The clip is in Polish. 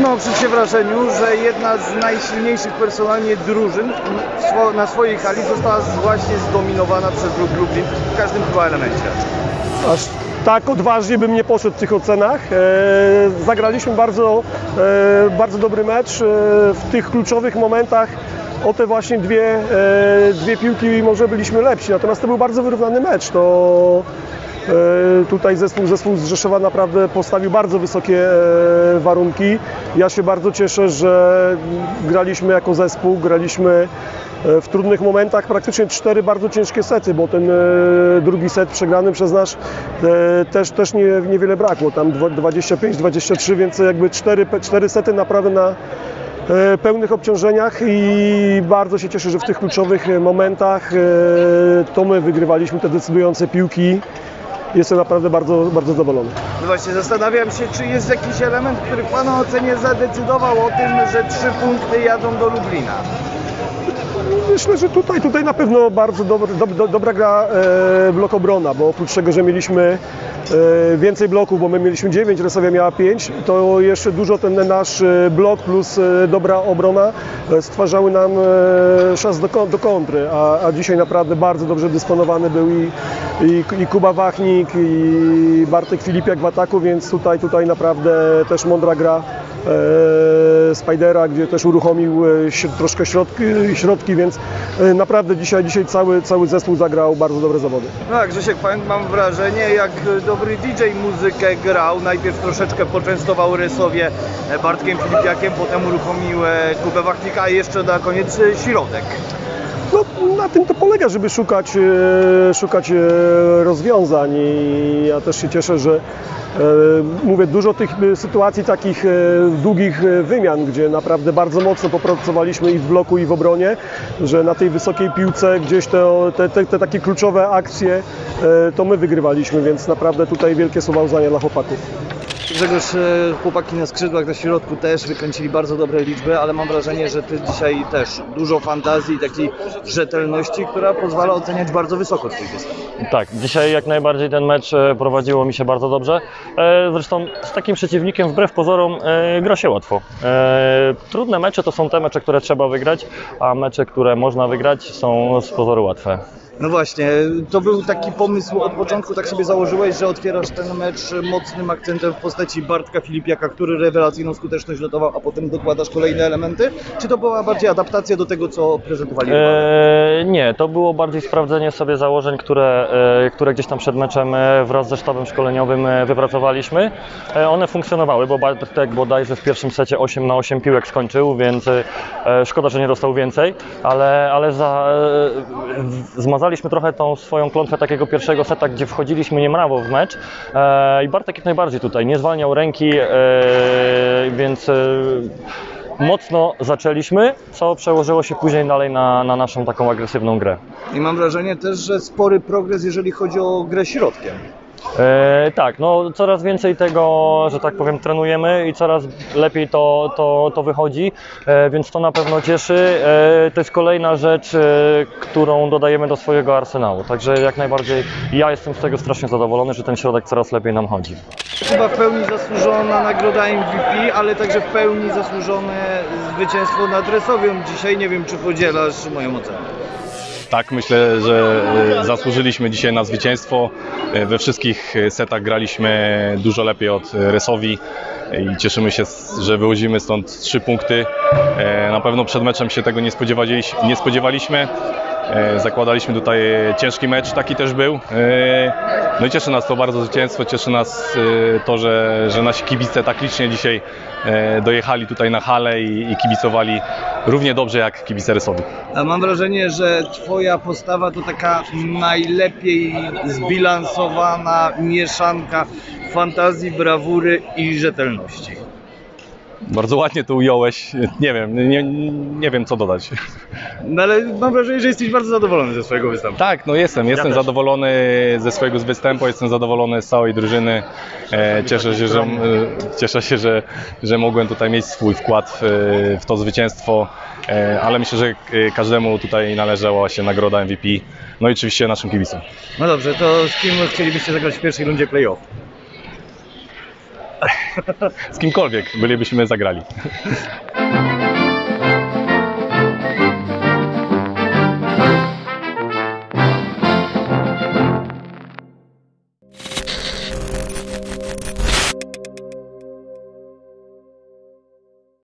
można oprzeć się wrażeniu, że jedna z najsilniejszych personalnie drużyn na swojej hali została właśnie zdominowana przez Ruch Lublin w każdym chyba elemencie. Aż tak odważnie bym nie poszedł w tych ocenach. Zagraliśmy bardzo dobry mecz w tych kluczowych momentach. O te właśnie dwie piłki może byliśmy lepsi, natomiast to był bardzo wyrównany mecz. Tutaj zespół z Rzeszowa naprawdę postawił bardzo wysokie warunki. Ja się bardzo cieszę, że graliśmy jako zespół, graliśmy w trudnych momentach, praktycznie 4 bardzo ciężkie sety, bo ten drugi set przegrany przez nas też niewiele brakło, tam 25-23, więc jakby 4 sety naprawdę na pełnych obciążeniach i bardzo się cieszę, że w tych kluczowych momentach to my wygrywaliśmy te decydujące piłki. Jestem naprawdę bardzo zadowolony. No właśnie, zastanawiam się, czy jest jakiś element, który w Pana ocenie zadecydował o tym, że 3 punkty jadą do Lublina? Myślę, że tutaj na pewno bardzo dobra gra blok obrona, bo oprócz tego, że mieliśmy więcej bloków, bo my mieliśmy 9, Resowia miała 5, to jeszcze dużo ten nasz blok plus dobra obrona stwarzały nam szans do kontry, a dzisiaj naprawdę bardzo dobrze dysponowany był i Kuba Wachnik, i Bartek Filipiak w ataku, więc tutaj naprawdę też mądra gra Spidera, gdzie też uruchomił troszkę środki, więc naprawdę dzisiaj cały zespół zagrał bardzo dobre zawody. Tak, Grzesiek, mam wrażenie, jak dobry DJ muzykę grał, najpierw troszeczkę poczęstował Resowie Bartkiem Filipiakiem, potem uruchomił Kubę Wachnika, a jeszcze na koniec środek. No, na tym to polega, żeby szukać rozwiązań i ja też się cieszę, że mówię, dużo tych sytuacji takich długich wymian, gdzie naprawdę bardzo mocno popracowaliśmy i w bloku, i w obronie, że na tej wysokiej piłce gdzieś te takie kluczowe akcje to my wygrywaliśmy, więc naprawdę tutaj wielkie słowa uznania dla chłopaków. Grzegorz, chłopaki na skrzydłach, na środku też wykręcili bardzo dobre liczby, ale mam wrażenie, że Ty dzisiaj też dużo fantazji i takiej rzetelności, która pozwala oceniać bardzo wysoko Twój występ. Tak, dzisiaj jak najbardziej ten mecz prowadziło mi się bardzo dobrze. Zresztą z takim przeciwnikiem wbrew pozorom gra się łatwo. Trudne mecze to są te mecze, które trzeba wygrać, a mecze, które można wygrać, są z pozoru łatwe. No właśnie, to był taki pomysł od początku, tak sobie założyłeś, że otwierasz ten mecz mocnym akcentem w postaci Bartka Filipiaka, który rewelacyjną skuteczność notował, a potem dokładasz kolejne elementy? Czy to była bardziej adaptacja do tego, co prezentowali? Nie, to było bardziej sprawdzenie sobie założeń, które gdzieś tam przed meczem wraz ze sztabem szkoleniowym wypracowaliśmy. One funkcjonowały, bo Bartek bodajże w pierwszym secie 8/8 piłek skończył, więc szkoda, że nie dostał więcej, ale zmazaliśmy trochę tą swoją klątwę takiego pierwszego seta, gdzie wchodziliśmy niemrawo w mecz i Bartek jak najbardziej tutaj nie zwalniał ręki, więc mocno zaczęliśmy, co przełożyło się później dalej na naszą taką agresywną grę. I mam wrażenie też, że spory progres, jeżeli chodzi o grę środkiem. Tak, no coraz więcej tego, że tak powiem, trenujemy i coraz lepiej to wychodzi, więc to na pewno cieszy. To jest kolejna rzecz, którą dodajemy do swojego arsenału, także jak najbardziej ja jestem z tego strasznie zadowolony, że ten środek coraz lepiej nam chodzi. Chyba w pełni zasłużona nagroda MVP, ale także w pełni zasłużone zwycięstwo nad Resowią dzisiaj. Nie wiem, czy podzielasz moją ocenę. Tak, myślę, że zasłużyliśmy dzisiaj na zwycięstwo. We wszystkich setach graliśmy dużo lepiej od Resowi i cieszymy się, że wychodzimy stąd 3 punkty. Na pewno przed meczem się tego nie spodziewaliśmy. Zakładaliśmy tutaj ciężki mecz, taki też był. No i cieszy nas to bardzo zwycięstwo, cieszy nas to, że nasi kibice tak licznie dzisiaj dojechali tutaj na halę i kibicowali równie dobrze jak kibice Resowi. A mam wrażenie, że Twoja postawa to taka najlepiej zbilansowana mieszanka fantazji, brawury i rzetelności. Bardzo ładnie to ująłeś, nie wiem co dodać. No ale mam wrażenie, że jesteś bardzo zadowolony ze swojego występu. Tak, no jestem zadowolony ze swojego występu, jestem zadowolony z całej drużyny. Cieszę się, że mogłem tutaj mieć swój wkład w to zwycięstwo, ale myślę, że każdemu tutaj należała się nagroda MVP, no i oczywiście naszym kibicom. No dobrze, to z kim chcielibyście zagrać w pierwszej rundzie play-off? Z kimkolwiek bylibyśmy zagrali.